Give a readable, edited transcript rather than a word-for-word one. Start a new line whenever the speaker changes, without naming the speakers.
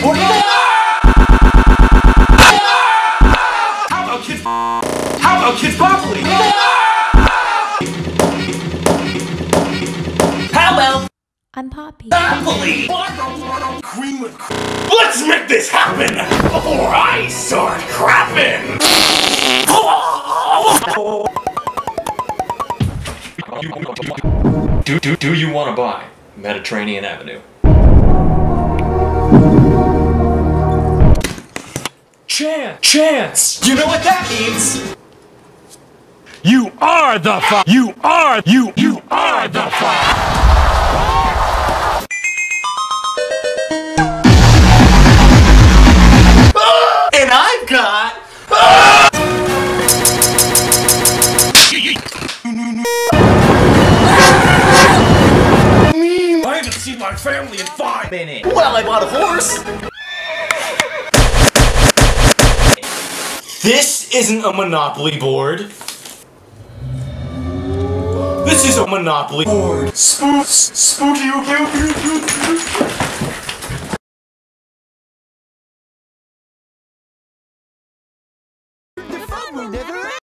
How about kids properly? How about
I'm Poppy.
happily? Let's make this happen before I start crapping!
Do you want to buy Mediterranean Avenue? Chance!
You know what that means?
You are the You are the
And I've got... I haven't seen my family in 5 minutes. Well, I bought a horse. This isn't a Monopoly board. This is a Monopoly board. Spooky.